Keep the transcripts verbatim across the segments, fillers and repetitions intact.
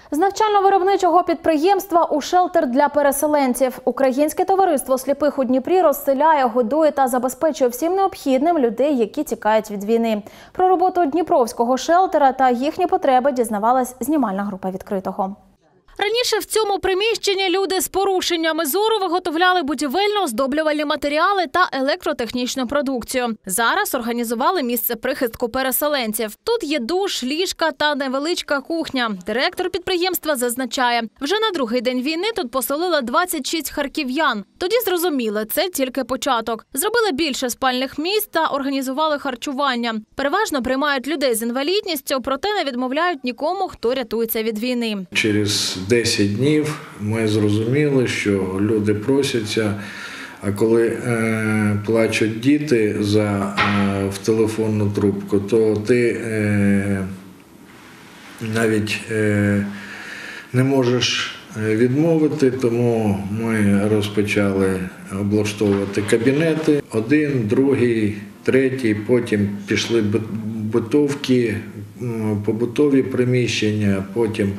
З навчально-виробничого підприємства у шелтер для переселенців. Українське товариство сліпих у Дніпрі розселяє, годує та забезпечує всім необхідним людей, які тікають від війни. Про роботу Дніпровського шелтера та їхні потреби дізнавалась знімальна група «Відкритого». Раніше в цьому приміщенні люди з порушеннями зору виготовляли будівельно-оздоблювальні матеріали та електротехнічну продукцію. Зараз організували місце прихистку переселенців. Тут є душ, ліжка та невеличка кухня. Директор підприємства зазначає, вже на другий день війни тут поселили двадцять шість харків'ян. Тоді зрозуміли, це тільки початок. Зробили більше спальних місць та організували харчування. Переважно приймають людей з інвалідністю, проте не відмовляють нікому, хто рятується від війни. Через десять днів ми зрозуміли, що люди просяться, а коли е, плачуть діти за, е, в телефонну трубку, то ти е, навіть е, не можеш відмовити, тому ми розпочали облаштовувати кабінети. Один, другий, третій, потім пішли битовки, побутові приміщення, потім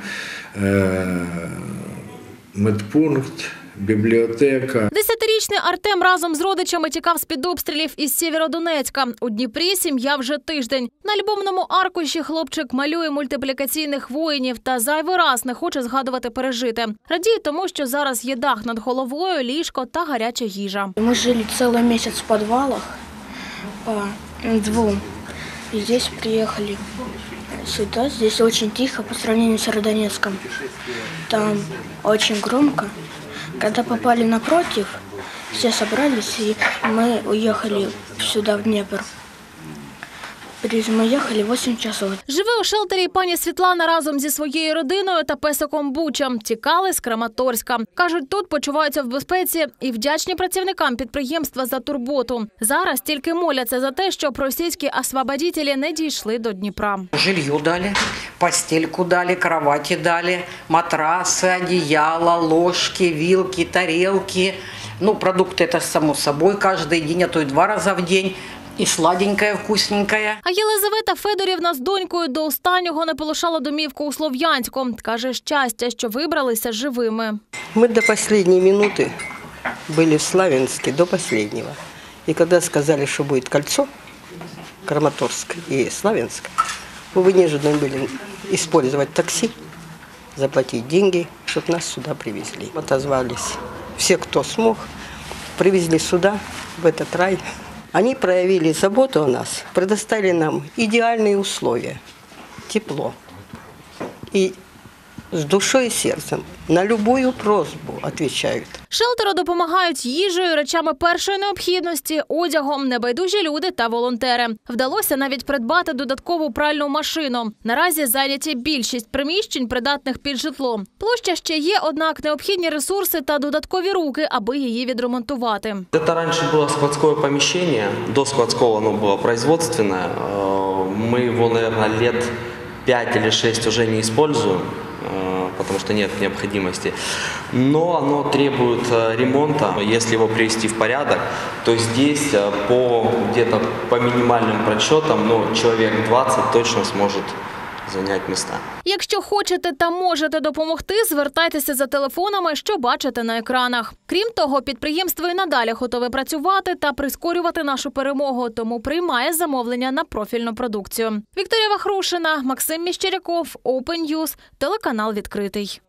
медпункт, бібліотека. Десятирічний Артем разом з родичами тікав з-під обстрілів із Сєвєродонецька. У Дніпрі сім'я вже тиждень. На альбомному аркуші хлопчик малює мультиплікаційних воїнів та зайвий раз не хоче згадувати пережите. Радіє тому, що зараз є дах над головою, ліжко та гаряча їжа. Ми жили цілий місяць в підвалах по двом. І здесь приїхали сюда. Здесь очень тихо по сравнению с Сєвєродонецком. Там очень громко. Когда попали напротив, все собрались, и мы уехали сюда, в Дніпро. Ми їхали вісім часов. Живе у шелтері пані Світлана разом зі своєю родиною та песиком Бучем. Тікали з Краматорська. Кажуть, тут почуваються в безпеці і вдячні працівникам підприємства за турботу. Зараз тільки моляться за те, щоб російські освободителі не дійшли до Дніпра. Жилье дали, постельку дали, кровати дали, матраси, одеяла, ложки, вилки, тарелки. Ну, продукты это само собой каждый день, а то и два раза в день. І сладенькая, вкусненькая. А Єлизавета Федорівна з донькою до останнього не полишала домівку у Слов'янську. Каже, щастя, що вибралися живими. Ми до останньої минути були в Славянську, до останнього. І коли сказали, що буде кольцо, Краматорськ і Славянськ, ми вынуждены були використовувати таксі, заплатити гроші, щоб нас сюди привезли. Отозвались всі, хто змог, привезли сюди, в этот рай. Они проявили заботу о нас, предоставили нам идеальные условия, тепло. И с душой и сердцем на любую просьбу отвечают. Шелтеру допомагають їжею, речами першої необхідності, одягом, небайдужі люди та волонтери. Вдалося навіть придбати додаткову пральну машину. Наразі зайняті більшість приміщень, придатних під житло. Площа ще є, однак необхідні ресурси та додаткові руки, аби її відремонтувати. Це раніше було складське приміщення, до складського воно було производственне. Ми його, мабуть, лет пять или шесть уже не используем, потому что нет необходимости. Но оно требует ремонта. Если его привести в порядок, то здесь по где-то по минимальным подсчетам, ну, человек двадцать точно сможет зайняти місця. Якщо хочете та можете допомогти, звертайтеся за телефонами, що бачите на екранах. Крім того, підприємство і надалі готове працювати та прискорювати нашу перемогу, тому приймає замовлення на профільну продукцію. Вікторія Вахрушина, Максим Міщеряков, Open News, телеканал «Відкритий».